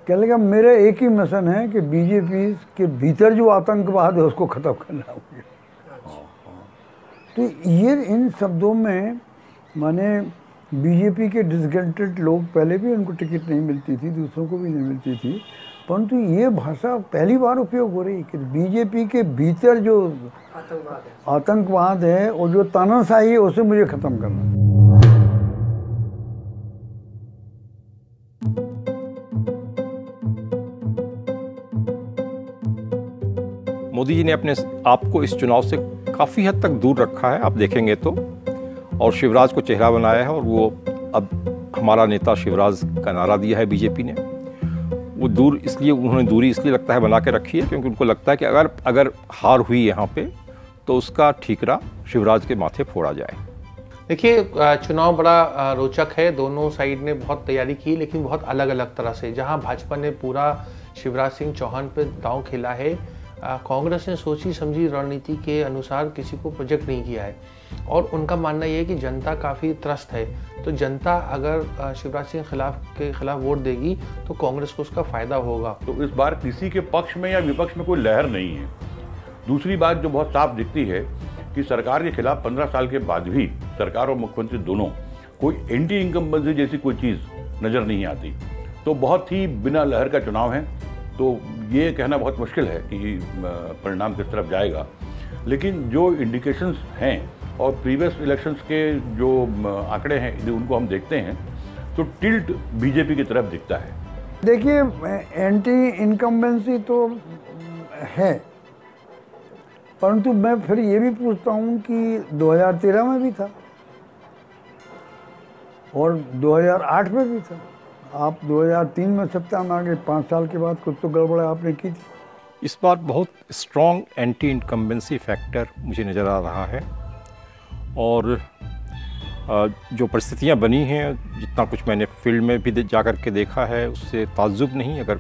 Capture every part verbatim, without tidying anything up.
कह लेगा मेरा एक ही मिशन है कि बीजेपी के भीतर जो आतंकवाद है उसको ख़त्म करना होगा। तो ये इन शब्दों में माने बीजेपी के डिसग्रंटल्ड लोग, पहले भी उनको टिकट नहीं मिलती थी, दूसरों को भी नहीं मिलती थी, परंतु ये भाषा पहली बार उपयोग हो रही है कि बीजेपी के भीतर जो आतंकवाद है आतंकवाद है और जो तानाशाही है उसे मुझे ख़त्म करना। मोदी जी ने अपने आप को इस चुनाव से काफ़ी हद तक दूर रखा है, आप देखेंगे तो, और शिवराज को चेहरा बनाया है। और वो अब हमारा नेता शिवराज का नारा दिया है बीजेपी ने। वो दूर इसलिए, उन्होंने दूरी इसलिए लगता है बना के रखी है क्योंकि उनको लगता है कि अगर अगर हार हुई यहाँ पे तो उसका ठीकरा शिवराज के माथे फोड़ा जाए। देखिए, चुनाव बड़ा रोचक है। दोनों साइड ने बहुत तैयारी की, लेकिन बहुत अलग अलग तरह से। जहाँ भाजपा ने पूरा शिवराज सिंह चौहान पे दांव खेला है, कांग्रेस ने सोची समझी रणनीति के अनुसार किसी को प्रोजेक्ट नहीं किया है। और उनका मानना ये है कि जनता काफ़ी त्रस्त है, तो जनता अगर शिवराज सिंह खिलाफ के खिलाफ वोट देगी तो कांग्रेस को उसका फायदा होगा। तो इस बार किसी के पक्ष में या विपक्ष में कोई लहर नहीं है। दूसरी बात जो बहुत साफ दिखती है कि सरकार के खिलाफ पंद्रह साल के बाद भी सरकार और मुख्यमंत्री दोनों कोई एंटी इनकम्बेंसी जैसी कोई चीज़ नज़र नहीं आती। तो बहुत ही बिना लहर का चुनाव है। तो ये कहना बहुत मुश्किल है कि परिणाम किस तरफ जाएगा, लेकिन जो इंडिकेशंस हैं और प्रीवियस इलेक्शंस के जो आंकड़े हैं उनको हम देखते हैं तो टिल्ट बीजेपी की तरफ दिखता है। देखिए, एंटी इनकम्बेंसी तो है, परंतु मैं फिर ये भी पूछता हूँ कि दो हज़ार तेरह में भी था और दो हज़ार आठ में भी था। आप दो हज़ार तीन में सत्ता में आ गए, पाँच साल के बाद कुछ तो गड़बड़ आपने की थी। इस बार बहुत स्ट्रॉन्ग एंटी इनकम्बेंसी फैक्टर मुझे नज़र आ रहा है। और जो परिस्थितियां बनी हैं, जितना कुछ मैंने फील्ड में भी जा कर के देखा है, उससे ताज्जुब नहीं अगर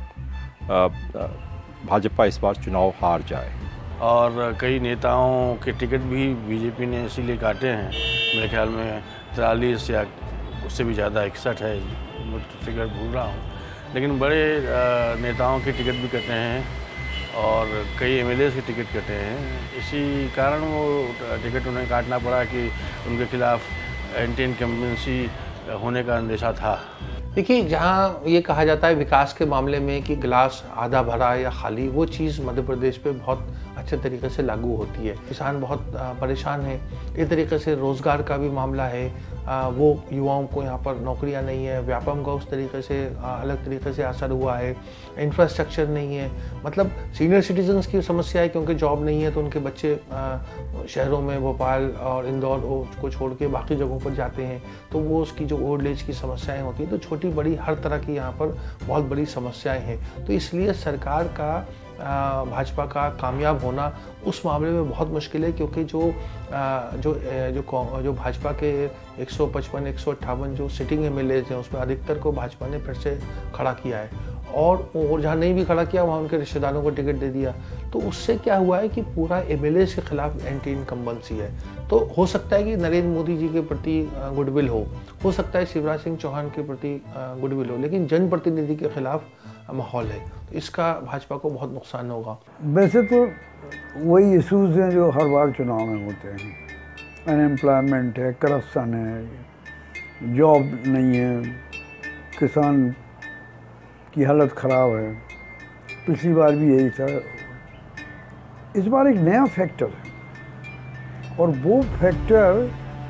भाजपा इस बार चुनाव हार जाए। और कई नेताओं के टिकट भी बीजेपी ने इसीलिए काटे हैं। मेरे ख्याल में तिरालीस या उससे भी ज़्यादा इकसठ है, मैं फिगर भूल रहा हूँ, लेकिन बड़े नेताओं के टिकट भी कटे हैं और कई एमएलए के टिकट कटे हैं। इसी कारण वो टिकट उन्हें काटना पड़ा कि उनके खिलाफ एंटी इनकम्बेंसी होने का अंदेशा था। देखिए, जहाँ ये कहा जाता है विकास के मामले में कि गिलास आधा भरा या खाली, वो चीज़ मध्य प्रदेश पे बहुत अच्छे तरीके से लागू होती है। किसान बहुत परेशान है। इस तरीके से रोज़गार का भी मामला है, वो युवाओं को यहाँ पर नौकरियाँ नहीं है, व्यापम का उस तरीके से अलग तरीके से असर हुआ है, इंफ्रास्ट्रक्चर नहीं है। मतलब सीनियर सिटीजन्स की समस्या है क्योंकि जॉब नहीं है तो उनके बच्चे शहरों में भोपाल और इंदौर को छोड़ के बाकी जगहों पर जाते हैं, तो वो उसकी जो ओल्ड एज की समस्याएँ होती हैं, तो छोटी बड़ी हर तरह की यहाँ पर बहुत बड़ी समस्याएं हैं। तो इसलिए सरकार का भाजपा का कामयाब होना उस मामले में बहुत मुश्किल है, क्योंकि जो जो जो जो भाजपा के एक सौ पचपन एक सौ अट्ठावन जो सिटिंग एमएलए हैं उसमें अधिकतर को भाजपा ने फिर से खड़ा किया है, और और जहाँ नहीं भी खड़ा किया वहाँ उनके रिश्तेदारों को टिकट दे दिया। तो उससे क्या हुआ है कि पूरा एमएलए के खिलाफ एंटी इनकम्बेंसी है। तो हो सकता है कि नरेंद्र मोदी जी के प्रति गुडविल हो हो सकता है शिवराज सिंह चौहान के प्रति गुडविल हो, लेकिन जनप्रतिनिधि के खिलाफ माहौल है, तो इसका भाजपा को बहुत नुकसान होगा। वैसे तो वही इशूज़ हैं जो हर बार चुनाव में होते हैं। अनएम्प्लॉयमेंट है, करप्शन है, जॉब नहीं है, किसान की हालत ख़राब है। पिछली बार भी यही था। इस बार एक नया फैक्टर है, और वो फैक्टर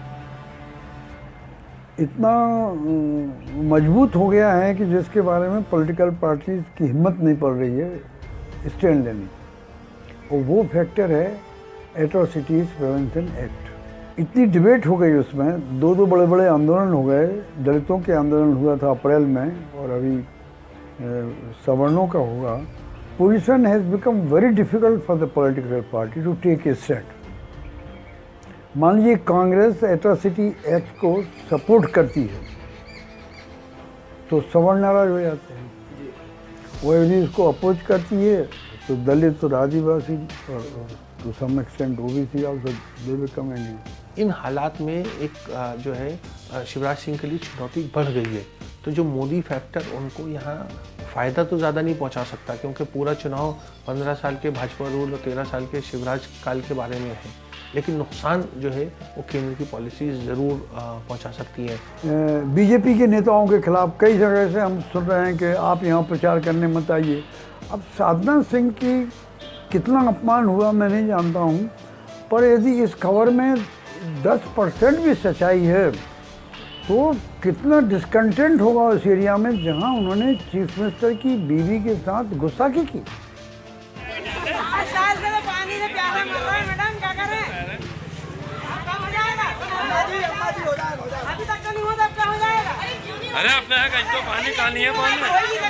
इतना मजबूत हो गया है कि जिसके बारे में पॉलिटिकल पार्टीज की हिम्मत नहीं पड़ रही है स्टैंड लेने। और वो फैक्टर है एट्रोसिटीज़ प्रिवेंशन एक्ट। इतनी डिबेट हो गई उसमें, दो दो बड़े बड़े आंदोलन हो गए। दलितों के आंदोलन हुआ था अप्रैल में, और अभी सवर्णों का होगा। Position has become very difficult for the political party to take a stand. मान लीजिए कांग्रेस एट्रोसिटी एक्ट को सपोर्ट करती है तो सवर्ण नाराज हो जाते हैं, वो यदि इसको अपोज करती है तो दलित और आदिवासी और to some extent OBC also they become any. इन हालात में एक जो है शिवराज सिंह के लिए चुनौती बढ़ गई है। तो जो मोदी फैक्टर उनको यहाँ फ़ायदा तो ज़्यादा नहीं पहुंचा सकता, क्योंकि पूरा चुनाव पंद्रह साल के भाजपा रूल और तेरह साल के शिवराज काल के बारे में है, लेकिन नुकसान जो है वो केंद्र की पॉलिसीज़ ज़रूर पहुंचा सकती है। बीजेपी के नेताओं के खिलाफ कई जगह से हम सुन रहे हैं कि आप यहाँ प्रचार करने मत आइए। अब साधना सिंह की कितना अपमान हुआ मैं नहीं जानता हूँ, पर यदि इस खबर में दस परसेंट भी सच्चाई है तो कितना डिस्कंटेंट होगा उस एरिया में जहां उन्होंने चीफ मिनिस्टर की बीवी के साथ गुस्ताखी की। अरे अपने यहाँ कहीं तो पानी कहानी है पानी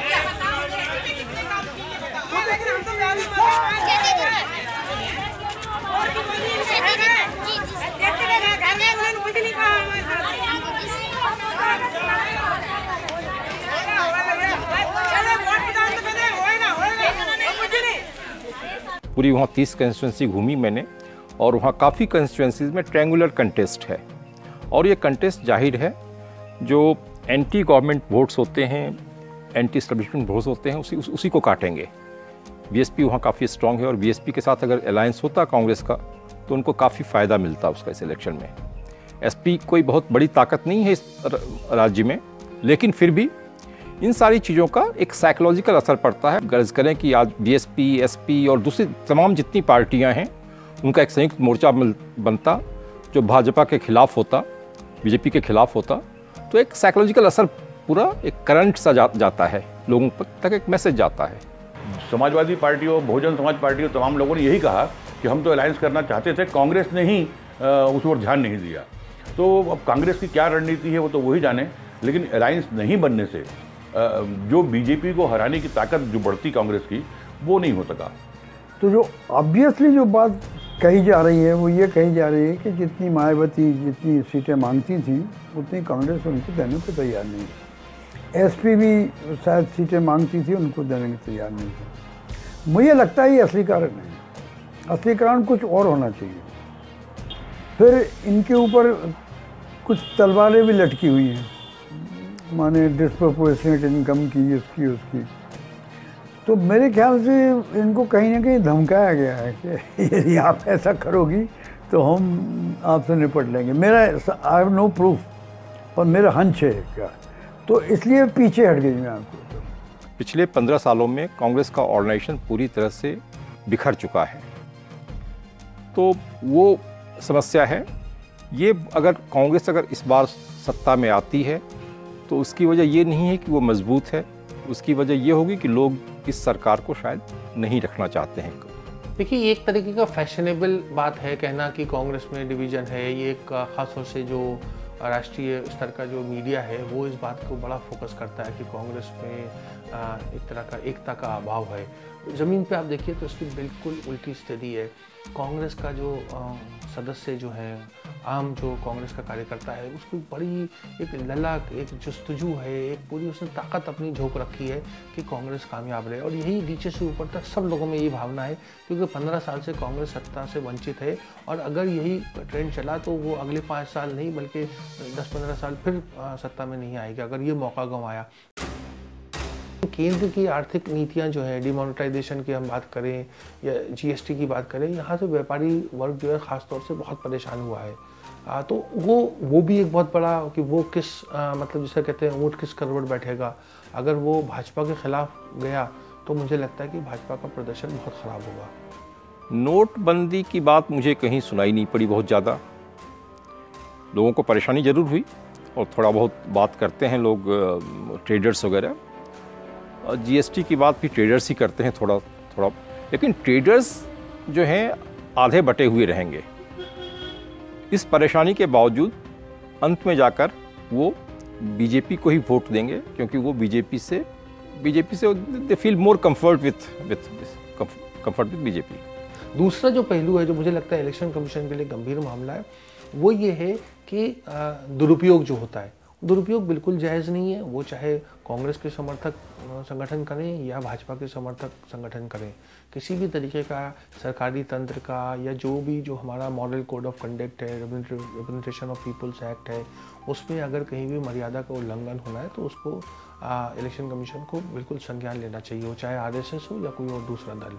पूरी वहाँ तीस कंस्टिट्यूंसी घूमी मैंने, और वहाँ काफ़ी कंस्टिट्यूंसीज में ट्रायंगुलर कंटेस्ट है, और ये कंटेस्ट जाहिर है जो एंटी गवर्नमेंट वोट्स होते हैं, एंटी एस्टेब्लिशमेंट वोट्स होते हैं, उसी उसी को काटेंगे। बीएसपी वहाँ काफ़ी स्ट्रांग है, और बीएसपी के साथ अगर अलायंस होता कांग्रेस का तो उनको काफ़ी फ़ायदा मिलता उसका इस इलेक्शन में। एसपी कोई बहुत बड़ी ताकत नहीं है इस राज्य में, लेकिन फिर भी इन सारी चीज़ों का एक साइकोलॉजिकल असर पड़ता है। गर्ज करें कि आज बीएसपी, एसपी और दूसरी तमाम जितनी पार्टियां हैं उनका एक संयुक्त मोर्चा बनता जो भाजपा के खिलाफ होता, बीजेपी के खिलाफ होता, तो एक साइकोलॉजिकल असर पूरा एक करंट सा जा, जाता है, लोगों तक एक मैसेज जाता है। समाजवादी पार्टी और बहुजन समाज पार्टी और तमाम लोगों ने यही कहा कि हम तो अलायंस करना चाहते थे, कांग्रेस ने ही उस ओर ध्यान नहीं दिया। तो अब कांग्रेस की क्या रणनीति है वो तो वही जाने, लेकिन अलायंस नहीं बनने से जो बीजेपी को हराने की ताकत जो बढ़ती कांग्रेस की वो नहीं हो सका। तो जो ऑब्वियसली जो बात कही जा रही है वो ये कही जा रही है कि जितनी मायावती जितनी सीटें मांगती थी उतनी कांग्रेस उनको देने को तैयार नहीं थी। एसपी भी शायद सीटें मांगती थी, उनको देने को तैयार नहीं थी। मुझे लगता है ये असली कारण है, असली कारण कुछ और होना चाहिए। फिर इनके ऊपर कुछ तलवारें भी लटकी हुई हैं, माने डिस्प्रोपोर्शनेट इनकम की, उसकी उसकी तो मेरे ख्याल से इनको कहीं ना कहीं धमकाया गया है कि यदि आप ऐसा करोगी तो हम आपसे निपट लेंगे। मेरा आई हैव नो प्रूफ, पर मेरा हंच है क्या, तो इसलिए पीछे हट गई मैं आपको। पिछले पंद्रह सालों में कांग्रेस का ऑर्गेनाइजेशन पूरी तरह से बिखर चुका है, तो वो समस्या है। ये अगर कांग्रेस अगर इस बार सत्ता में आती है तो उसकी वजह ये नहीं है कि वो मजबूत है, उसकी वजह ये होगी कि लोग इस सरकार को शायद नहीं रखना चाहते हैं। देखिए, एक तरीके का फैशनेबल बात है कहना कि कांग्रेस में डिवीज़न है। ये एक ख़ास तौर से जो राष्ट्रीय स्तर का जो मीडिया है वो इस बात को बड़ा फोकस करता है कि कांग्रेस में एक तरह का एकता का अभाव है। ज़मीन पे आप देखिए तो इसकी बिल्कुल उल्टी स्थिति है। कांग्रेस का जो सदस्य जो है, आम जो कांग्रेस का कार्यकर्ता है, उसको बड़ी एक ललक, एक जस्तजू है, एक पूरी उसने ताकत अपनी झोंक रखी है कि कांग्रेस कामयाब रहे। और यही नीचे से ऊपर तक सब लोगों में यही भावना है, क्योंकि पंद्रह साल से कांग्रेस सत्ता से वंचित है, और अगर यही ट्रेंड चला तो वो अगले पाँच साल नहीं बल्कि दस पंद्रह साल फिर सत्ता में नहीं आएगी अगर ये मौका गंवाया। केंद्र की आर्थिक नीतियां जो है, डिमोनेटाइजेशन की हम बात करें या जीएसटी की बात करें, यहाँ से व्यापारी वर्ग जो है ख़ास तौर से बहुत परेशान हुआ है। आ, तो वो वो भी एक बहुत बड़ा कि वो किस आ, मतलब जिसे कहते हैं ऊँट किस करवट बैठेगा। अगर वो भाजपा के खिलाफ गया तो मुझे लगता है कि भाजपा का प्रदर्शन बहुत ख़राब होगा। नोटबंदी की बात मुझे कहीं सुनाई नहीं पड़ी बहुत ज़्यादा। लोगों को परेशानी ज़रूर हुई, और थोड़ा बहुत बात करते हैं लोग ट्रेडर्स वगैरह, और जीएसटी की बात भी ट्रेडर्स ही करते हैं थोड़ा थोड़ा, लेकिन ट्रेडर्स जो हैं आधे बटे हुए रहेंगे। इस परेशानी के बावजूद अंत में जाकर वो बीजेपी को ही वोट देंगे, क्योंकि वो बीजेपी से बीजेपी से they feel more comfort with with comfort with BJP. दूसरा जो पहलू है जो मुझे लगता है इलेक्शन कमीशन के लिए गंभीर मामला है, वो ये है कि दुरुपयोग जो होता है दुरुपयोग बिल्कुल जायज़ नहीं है। वो चाहे कांग्रेस के समर्थक संगठन करें या भाजपा के समर्थक संगठन करें, किसी भी तरीके का सरकारी तंत्र का या जो भी जो हमारा मॉडल कोड ऑफ कंडक्ट है, रिप्रेजेंटेशन ऑफ पीपल्स एक्ट है, उसमें अगर कहीं भी मर्यादा का उल्लंघन होना है तो उसको आ, इलेक्शन कमीशन को बिल्कुल संज्ञान लेना चाहिए, वो चाहे आरएसएस हो या कोई और दूसरा दल।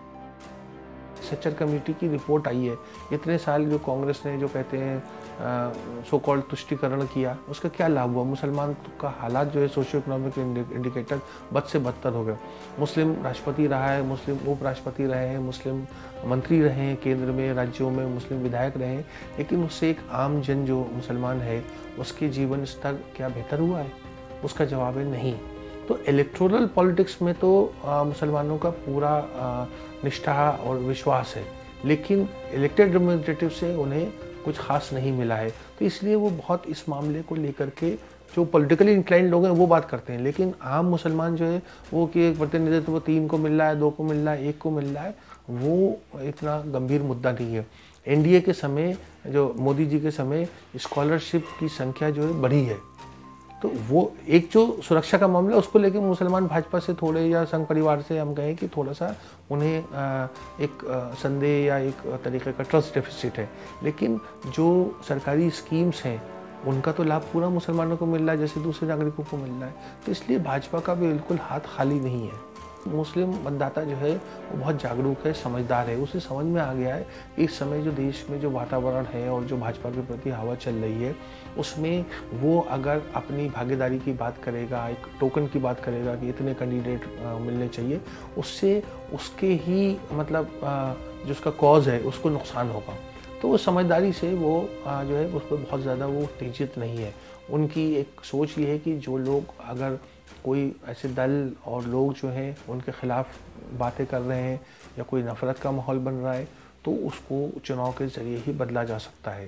सच्चर कमेटी की रिपोर्ट आई है, इतने साल जो कांग्रेस ने जो कहते हैं सो कॉल्ड तुष्टिकरण किया, उसका क्या लाभ हुआ? मुसलमान का हालात जो है सोशियो इकोनॉमिक इंडिकेटर बद से बदतर हो गया। मुस्लिम राष्ट्रपति रहा है, मुस्लिम उपराष्ट्रपति रहे हैं, मुस्लिम मंत्री रहे हैं केंद्र में, राज्यों में मुस्लिम विधायक रहे हैं, लेकिन उससे एक आम जन जो मुसलमान है उसके जीवन स्तर क्या बेहतर हुआ है? उसका जवाब है नहीं। तो इलेक्टोरल पॉलिटिक्स में तो आ, मुसलमानों का पूरा आ, निष्ठा और विश्वास है, लेकिन इलेक्टेड रिप्रेजेंटेटिव से उन्हें कुछ खास नहीं मिला है। तो इसलिए वो बहुत इस मामले को लेकर के जो पॉलिटिकली इंक्लाइंड लोग हैं वो बात करते हैं, लेकिन आम मुसलमान जो है वो कि एक प्रतिनिधित्व वो तीन को मिल रहा है, दो को मिल रहा है, एक को मिल रहा है, वो इतना गंभीर मुद्दा नहीं है। एनडीए के समय, जो मोदी जी के समय, स्कॉलरशिप की संख्या जो है बढ़ी है। तो वो एक जो सुरक्षा का मामला उसको लेके मुसलमान भाजपा से थोड़े या संघ परिवार से हम कहें कि थोड़ा सा उन्हें एक संदेह या एक तरीके का ट्रस्ट डेफिसिट है, लेकिन जो सरकारी स्कीम्स हैं उनका तो लाभ पूरा मुसलमानों को मिल रहा है जैसे दूसरे नागरिकों को मिल रहा है। तो इसलिए भाजपा का भी बिल्कुल हाथ खाली नहीं है। मुस्लिम मतदाता जो है वो बहुत जागरूक है, समझदार है, उसे समझ में आ गया है कि इस समय जो देश में जो वातावरण है और जो भाजपा के प्रति हवा चल रही है उसमें वो अगर अपनी भागीदारी की बात करेगा, एक टोकन की बात करेगा कि इतने कैंडिडेट मिलने चाहिए, उससे उसके ही मतलब जो उसका कॉज है उसको नुकसान होगा। तो वो समझदारी से वो जो है उस पर बहुत ज़्यादा वो उत्तेजित नहीं है। उनकी एक सोच ये है कि जो लोग अगर कोई ऐसे दल और लोग जो हैं उनके खिलाफ बातें कर रहे हैं या कोई नफरत का माहौल बन रहा है तो उसको चुनाव के जरिए ही बदला जा सकता है।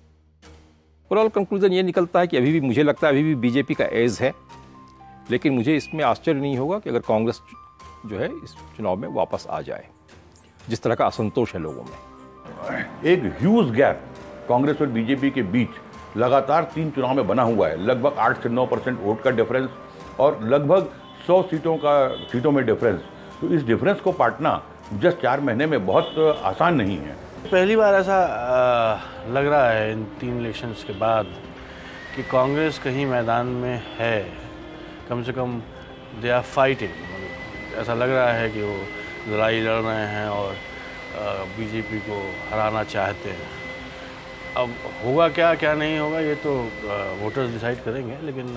ओवरऑल कंक्लूजन ये निकलता है कि अभी भी मुझे लगता है अभी भी बीजेपी का एज है, लेकिन मुझे इसमें आश्चर्य नहीं होगा कि अगर कांग्रेस जो है इस चुनाव में वापस आ जाए, जिस तरह का असंतोष है लोगों में। एक ह्यूज गैप कांग्रेस और बीजेपी के बीच लगातार तीन चुनाव में बना हुआ है। लगभग आठ से नौ परसेंट वोट का डिफरेंस और लगभग सौ सीटों का सीटों में डिफरेंस। तो इस डिफरेंस को पाटना जस्ट चार महीने में बहुत आसान नहीं है। पहली बार ऐसा आ, लग रहा है इन तीन इलेक्शंस के बाद कि कांग्रेस कहीं मैदान में है, कम से कम दे आर फाइटिंग। ऐसा लग रहा है कि वो लड़ाई लड़ रहे हैं और बीजेपी को हराना चाहते हैं। अब होगा क्या क्या नहीं होगा ये तो वोटर्स डिसाइड करेंगे, लेकिन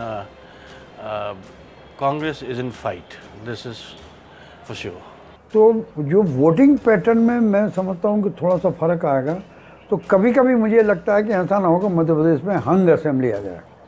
Congress is in fight, this is for sure. तो जो वोटिंग पैटर्न में मैं समझता हूँ कि थोड़ा सा फर्क आएगा। तो कभी कभी मुझे लगता है कि ऐसा ना हो कि मध्य प्रदेश में हंग असेंबली आ जाए।